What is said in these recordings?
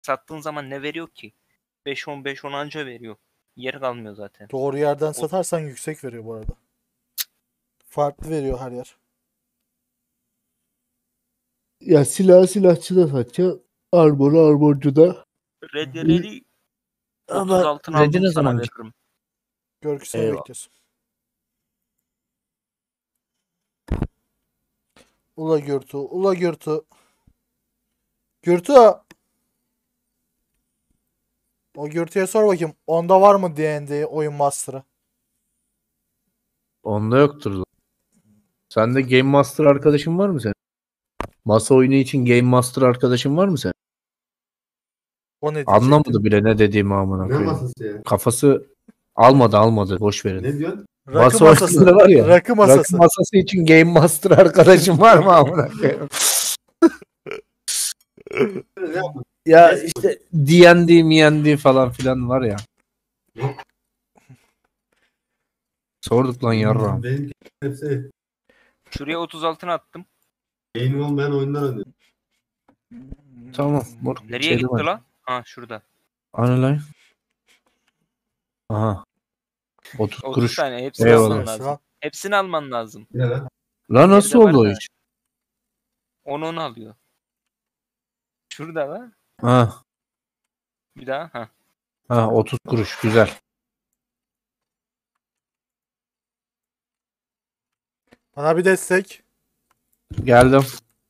sattığın zaman ne veriyor ki? 5-10 5-10 anca veriyor. Yer kalmıyor zaten. Doğru yerden satarsan yüksek veriyor bu arada. Farklı veriyor her yer. Ya silahçıda satacağım. Armorcuda. Ready. Ama 30 altın Red'i aldım ne sana zaman veririm. Görgü seni Eyvallah. bekliyorsun. Ula Gürtü. Ula Gürtü. Gürtü. O Gürtü'ye sor bakayım. Onda var mı D&D oyun master'ı? Onda yoktur lan. Sende Game Master arkadaşın var mı senin? Masa oyunu için Game Master arkadaşın var mı senin? O ne diyecekti? Anlamadı bile ne dediğimi amına Ne koyayım. masası ya? Kafası almadı. Boş verin. Ne diyorsun? Rakı Masa masası. oyununda var ya. Rakı masası. Rakı masası için Game Master arkadaşın var mı amına koyayım? Ne yapmadın? Ya işte D&D falan filan var ya. Sorduk lan yarrağım. Benim hepsi Şuraya 30 altın attım. yayın olmayan oyunlar oynuyor. Tamam. Moruk, Nereye şeyde gitti var. la? Ha şurada. Hani lan? Aha. 30 30 kuruş. tane hepsini Eyvallah. alman lazım. Hepsini alman lazım. Ne lan? Lan nasıl Nerede oldu o var da? iş? 10 alıyor. Şurada la. Ha. Bir daha. Ha. Ha 30 kuruş. Güzel. Bana bir destek. Geldim.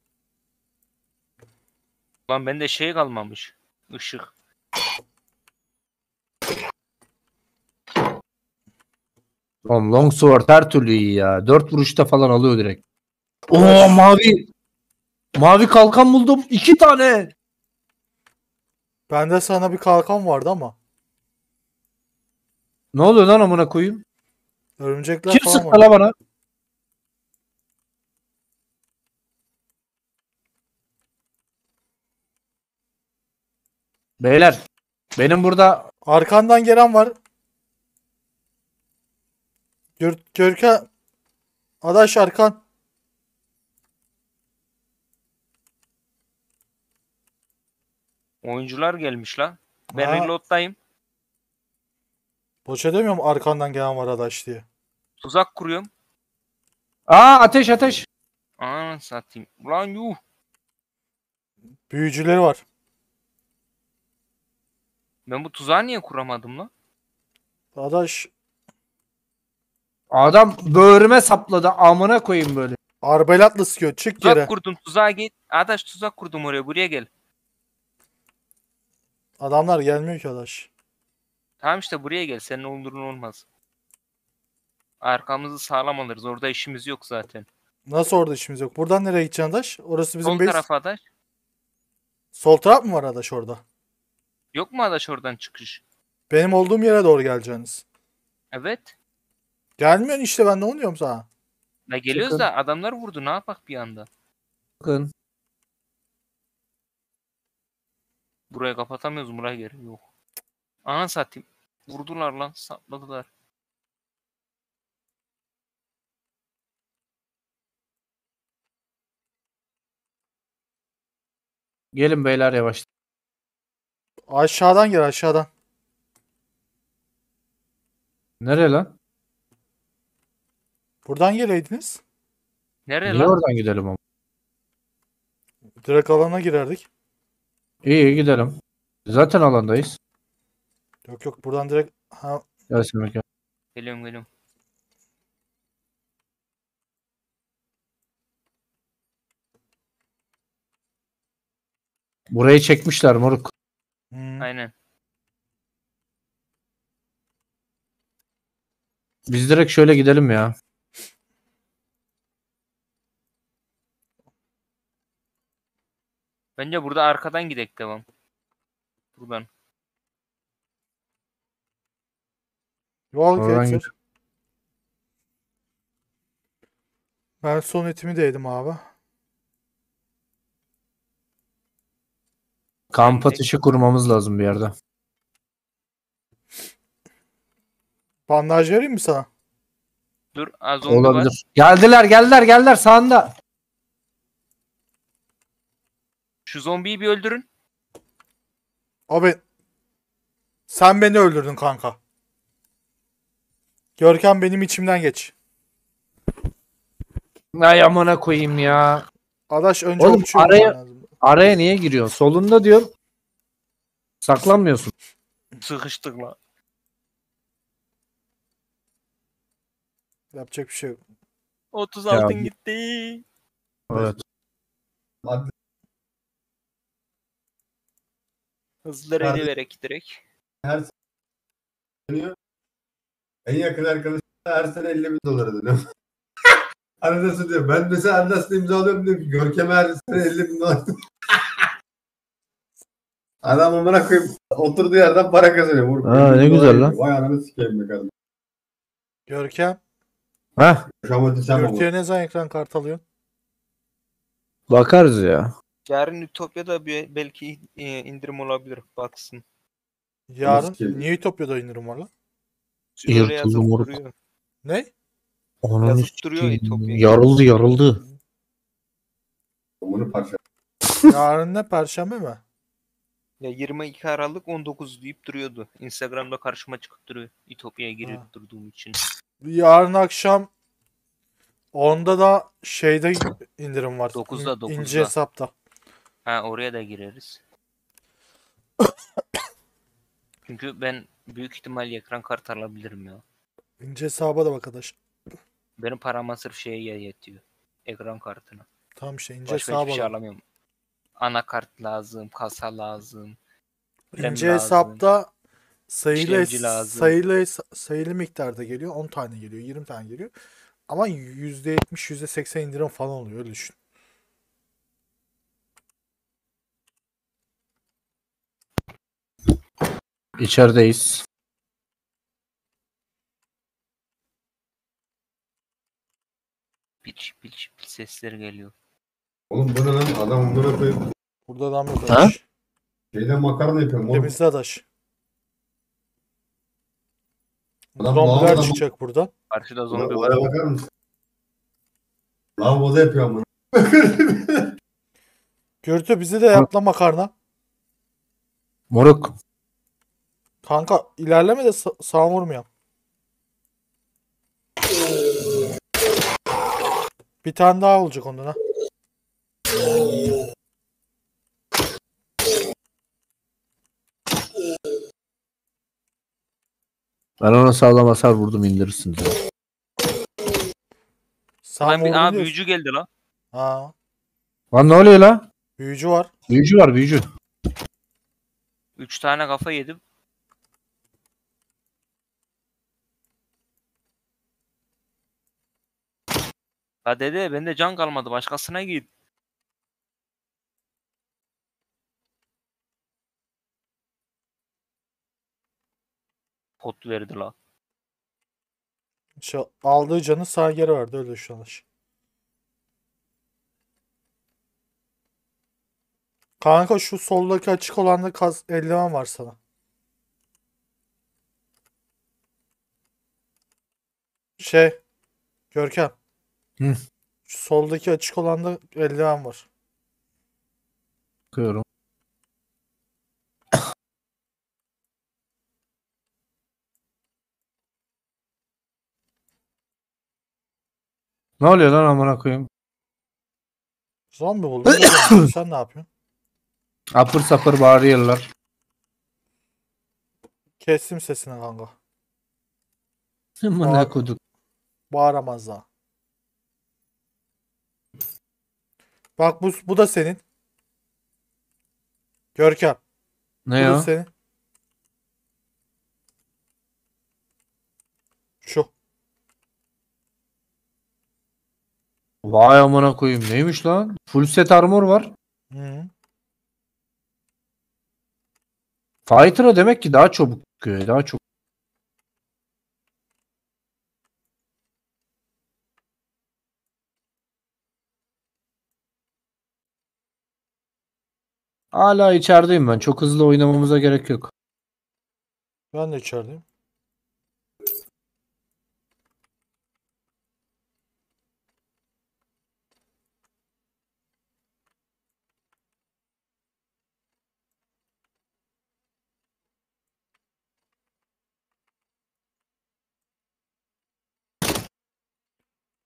Lan bende şey kalmamış. Işık. Oğlum Longsword her türlü iyi ya. 4 vuruşta falan alıyor direkt. Oo mavi. Mavi kalkan buldum. 2 tane. Bende sana bir kalkan vardı ama. Ne oluyor lan amına koyayım? Örümcekler Kim falan sıktı var. la bana? Beyler. Benim burada Arkandan gelen var. Görkem. Adaş arkan. Oyuncular gelmiş la. Ben Ha. reload'dayım. Boşa demiyorum arkandan gelen var adaş diye. Tuzak kuruyorum. ateş. Aa satayım. Ulan yuh. Büyücüleri var. Ben bu tuzağı niye kuramadım lan? Adaş Adam böğrüme sapladı. Amına koyayım böyle. arbelatla sıkıyor. Çık Tuzak yere. kurdum. Tuzağa git. Adaş tuzak kurdum oraya. Buraya gel. Adamlar gelmiyor ki adaş. Tamam işte buraya gel. Senin olduğun olmaz. Arkamızı sağlam alırız. Orada işimiz yok zaten. Nasıl orada işimiz yok? Buradan nereye gideceksin adaş? Orası bizim Sol base. tarafa Adaş. Sol taraf mı var adaş orada? Yok mu Adaş oradan çıkış? Benim olduğum yere doğru geleceksiniz. Evet. Gelmiyorsun işte ben de onu diyorum sana. La geliyoruz Çıkın. da adamlar vurdu. Ne yapak bir anda? Bakın. Burayı kapatamıyoruz. Buraya geri. Yok. Ana satayım. Vurdular lan. Sapladılar. Gelin beyler yavaş. Aşağıdan gel aşağıdan. Nereye lan? Buradan geleydiniz. Nereye Niye lan? oradan gidelim ama? Direkt alana girerdik. İyi gidelim. Zaten alandayız. Yok buradan direkt. Ha, Gel Semih gel. Geliyorum. Burayı çekmişler moruk. Aynen. Biz direkt şöyle gidelim ya. Bence burada arkadan gidek devam. Buradan. Yol Oradan getir. Ben son etimi de yedim abi. Kamp Gidelim. ateşi kurmamız lazım bir yerde. Bandaj vereyim mi sana? Dur. Az zombi var. Olabilir. Geldiler sağında. Şu zombiyi bir öldürün. Abi sen beni öldürdün kanka. Görkem benim içimden geç. Ay amına koyayım ya. Adaş önce Oğlum okçu vurman lazım. araya niye giriyorsun? Solunda diyorum. Saklanmıyorsun. Sıkıştık la. Yapacak bir şey yok. 30 Ya altın bu- gitti. Evet. Hadi Hızlı Kardeş- vererek direkt. her sene dönüyor. En yakın arkadaşım da her sene 50 bin dolara dönüyor. Hani nasıl diyor? Ben mesela Ardas'la imzalıyorum diyor ki Görkem'e her sene 50 bin dolar. Adam amına koyayım oturduğu yerden para kazanıyor. Vur, Ha, 50 bin ne dolar güzel geliyor. lan. Vay ananı sikeyim be kardeşim. Görkem. Şamati sen baba. Görtüye ne zaman ekran kartı alıyorsun? Bakarız ya. Yarın Ütopya'da belki indirim olabilir. Baksın. Yarın. sikeyim? Niye Ütopya'da indirim var lan? Öyle Yırtıldı yazıp moruk. duruyor. Ne? Ananı Yazıp duruyor sikeyim. Ütopya. Yarıldı. Bunu parça. Yarın ne? Perşembe mi? Ya 22 Aralık 19 deyip duruyordu. Instagram'da karşıma çıkıp duruyor. Ütopya'ya girip Ha. durduğum için. Yarın akşam 10'da da şeyde indirim var. 9'da, İnce 9'da. hesapta. Ha, oraya da gireriz. Çünkü ben büyük ihtimalle ekran kartı alabilirim ya. İnce hesaba da bak arkadaş. Benim param sırf şeye yetiyor. Ekran kartına. Tamam işte ince Başka hesaba hiçbir şey bak. alamıyorum. Anakart lazım, kasa lazım, RAM İnce lazım, hesapta sayılı işlemci lazım. sayılı miktarda geliyor. 10 tane geliyor, 20 tane geliyor. Ama %70, %80 indirim falan oluyor öyle düşün. İçerideyiz. Piç piç piç sesleri geliyor. Oğlum bu ne lan? Adam amına koyayım. Burada adam yok Ha? adaş. Şeyden makarna yapıyorum. Oğlum. Temizle adaş. Adam Zombiler lavaboda- çıkacak buradan. Karşıda zombi var. Olaya bakar mısın? Lavaboda yapıyor amına. Görüntü bizi de yap lan makarna. Moruk. Kanka ilerleme de sağ vurmuyor. Bir tane daha olacak ondan ha. Ben ona sağlam hasar vurdum indirirsiniz. Sağ Lan vurdun diyorsun. büyücü geldi lan. Ha, Lan ne oluyor la? büyücü var. Büyücü var büyücü. 3 tane kafa yedim. Ha dede bende can kalmadı. Başkasına git. Pot verdi la. Aldığı canı sağa geri verdi öyle şu an. Kanka şu soldaki açık olanda eldiven var sana. Görkem. Hı. Şu soldaki açık olanda eldiven var. Bakıyorum. Ne oluyor lan amına koyayım? Zombi buldum. Zombi. Sen ne yapıyorsun? Apır sapır bağırıyorlar. Kestim sesini kanka. Amına koduk. Bağıramaz daha. Bak bu da senin. Görkem. Ne Bu da ya? senin. Şu. Vay amına koyayım neymiş lan? Full set armor var. Hı. Fighter'a demek ki daha çabuk çıkıyor. Daha çok. Hala içerideyim ben. Çok hızlı oynamamıza gerek yok. Ben de içerideyim.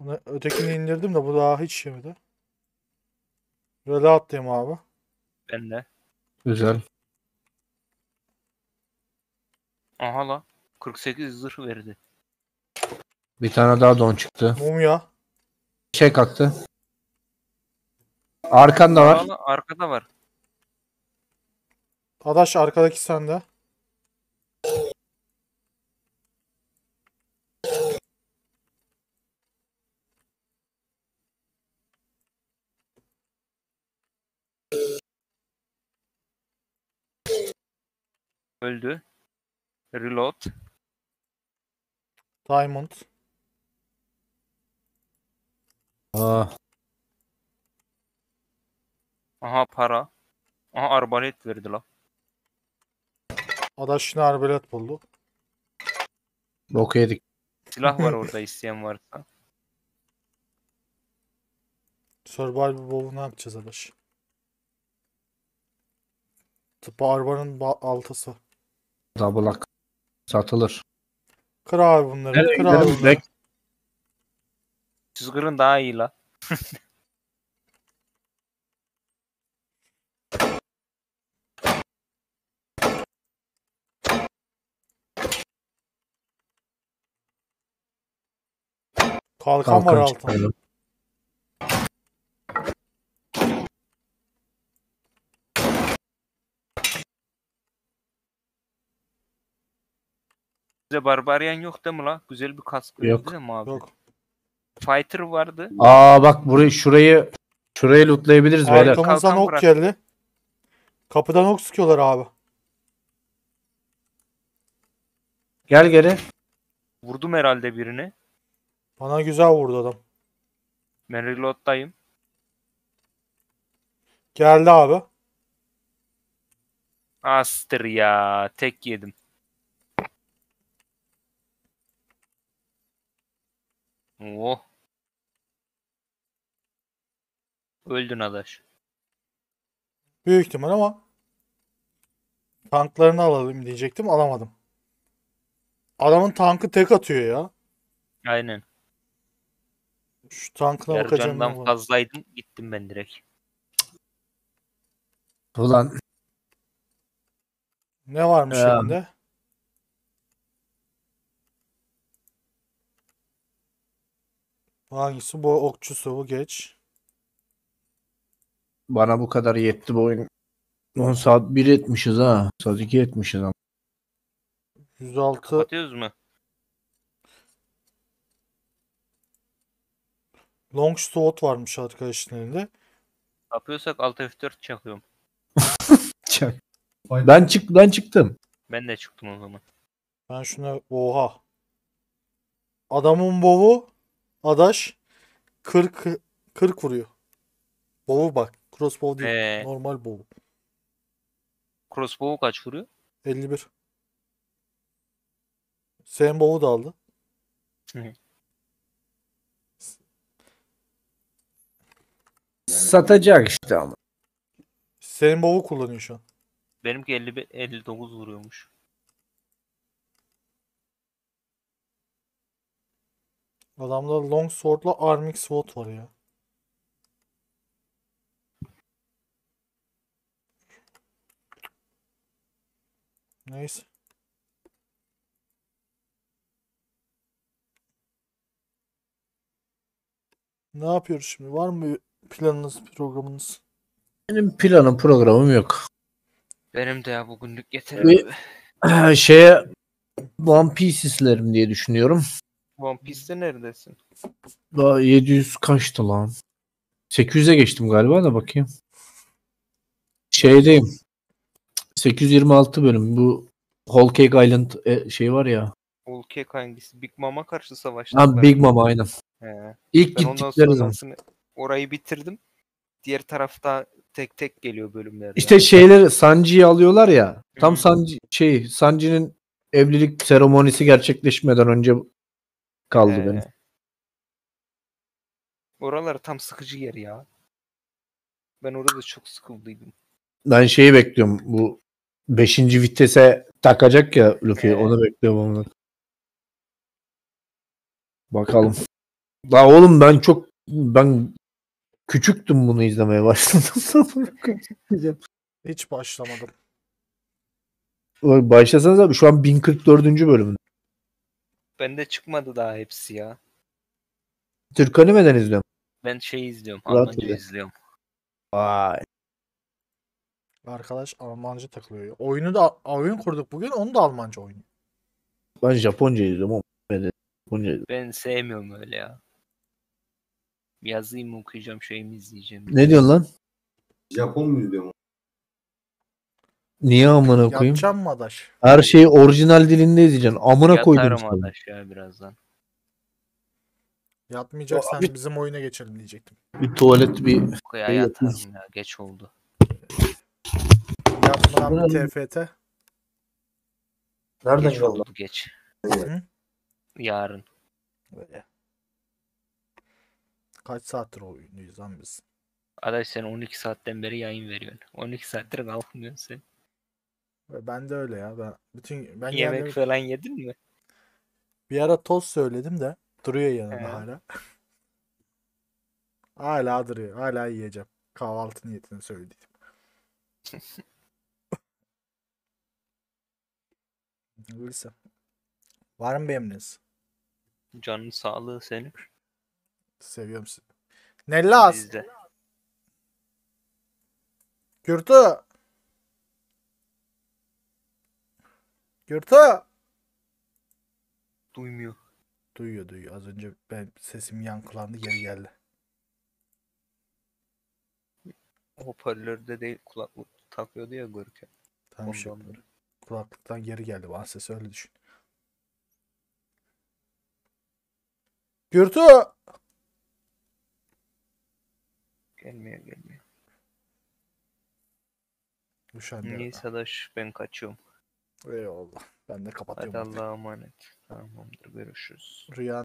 Ötekini indirdim de bu daha hiç yemedi. Böyle atlayayım abi. Ben de. Güzel. Aha la. 48 zırh verdi. Bir tane daha don çıktı. Mumya. Şey kalktı. Arkanda var. Aa, arkada var. Adaş arkadaki sende. Öldü. Reload. Diamond. Aa, Aha para. Aha arbalet verdi la. Adaş yine arbelet buldu. boku yedik. Silah var orada isteyen varsa. Survival Bowl'u ne yapacağız Adaş? Tıpkı arabanın altısı. Double hack. Satılır. Kır abi bunları. Nereye Kır abi gidelim? bunları. Siz kırın daha iyi la. Kalkan var altında. çıkardım. Size barbarian yok değil mi la? Güzel bir kask Yok. verdi değil mi abi? Yok. Fighter vardı. Aa bak şurayı lootlayabiliriz beyler. Arkamızdan Kalkan ok bırak. geldi. Kapıdan ok sıkıyorlar abi. Gel geri. Vurdum herhalde birini. Bana güzel vurdu adam. Ben reload'dayım. Geldi abi. Astır ya. Tek yedim. Oh. Öldün adaş. Büyük ihtimal ama tanklarını alalım diyecektim. Alamadım. Adamın tankı tek atıyor ya. Aynen. Şu tankına Yarı bakacağım. candan ben. fazlaydım. Gittim ben direkt. Ulan Ne varmış Ya. elinde? Hangisi? Bu okçusu bu geç. bana bu kadar yetti bu oyun. 10 saat 1 etmişiz ha. Saat 2 etmişiz ama. 106 Kapatıyoruz mu? long sword varmış arkadaşın elinde. Yapıyorsak Alt F4 çakıyorum. Ben çıktım. Ben de çıktım o zaman. Ben şuna oha. Adamın bovu adaş 40 vuruyor. Bovu bak. Crossbow değil. Normal bovu. Crossbow kaç vuruyor? 51. Senin bovu da aldı. Hı. Satacak işte ama. Senin bovu kullanıyor şu an. Benimki 59 vuruyormuş. Adamda long sword'la arming sword var ya. Neyse. Ne yapıyoruz şimdi? Var mı planınız, programınız? Benim planım programım yok. Benim de ya bugünlük yeter. Bir- abi. Şeye One Piece izlerim diye düşünüyorum. One Piece'te neredesin? Daha 700 kaçtı lan? 800'e geçtim galiba da bakayım. Şeydeyim. 826 bölüm. Bu Whole Cake Island şey var ya. Ulke hangisi? Big Mom'a karşı savaştık. Ha, Big Mom aynen. He. İlk Ben ondan gittikleri zaman. sonrasını orayı bitirdim. Diğer tarafta tek tek geliyor bölümler. İşte şeyleri Sanji'yi alıyorlar ya. Tam Sanji'nin evlilik seremonisi gerçekleşmeden önce kaldı benim. Oralar tam sıkıcı yer ya. Ben orada çok sıkıldıydım. Ben şeyi bekliyorum. Bu 5. vitese takacak ya Luffy. He. Onu bekliyorum onu. Bakalım. La oğlum ben küçüktüm bunu izlemeye başladım. Hiç başlamadım. Başlasanız abi şu an 1044. bölümünde. Bende çıkmadı daha hepsi ya. Türk animeden izliyorum. Ben şey izliyorum. Rahat Almanca öyle. izliyorum. Vay. Arkadaş Almanca takılıyor. Oyun kurduk bugün. Onu da Almanca oynuyor. Ben Japonca izliyorum ama Japonca izliyorum. Ben sevmiyorum öyle ya. Yazayım okuyacağım şeyimi izleyeceğim. Ne diyorsun lan? Japon mu izliyorum? Niye amına koyayım? Yatacağım mı adaş? Her şeyi orijinal dilinde izleyeceksin. Amına koydum Yatarım sana. adaş ya birazdan. Yatmayacaksan Abi- bizim oyuna geçelim diyecektim. Bir tuvalet bir Ya şey yatarım ya. Geç oldu. Yatmadan bir TFT. Nereden Geç geldi? oldu geç. Hı? Yarın. Böyle. Kaç saattir oynuyoruz lan biz? Adaş sen 12 saatten beri yayın veriyorsun. 12 saattir kalkmıyorsun sen. Ve ben de öyle ya. Ben Yemek yani falan yedin mi? bir ara tost söyledim de duruyor yanında He. hala. Hala duruyor. Hala yiyeceğim. Kahvaltı niyetine söyledim. Neyse. Var mı bir emriniz? Canın sağlığı senin. Seviyorum sizi. Nellas. Bizde. Kürtü. Kürtü. Duymuyor. Duyuyor. Az önce sesim yankılandı geri geldi. Hoparlörde değil kulaklık takıyordu ya Görkem. Tamam şey Ondan beri. kulaklıktan geri geldi bana sesi öyle düşün. Kürtü. Gelmiyor. Bu şu an Neyse adaş ben kaçıyorum. Eyvallah. Ben de Hadi kapatıyorum. Allah'a emanet. Tamamdır görüşürüz. Rüya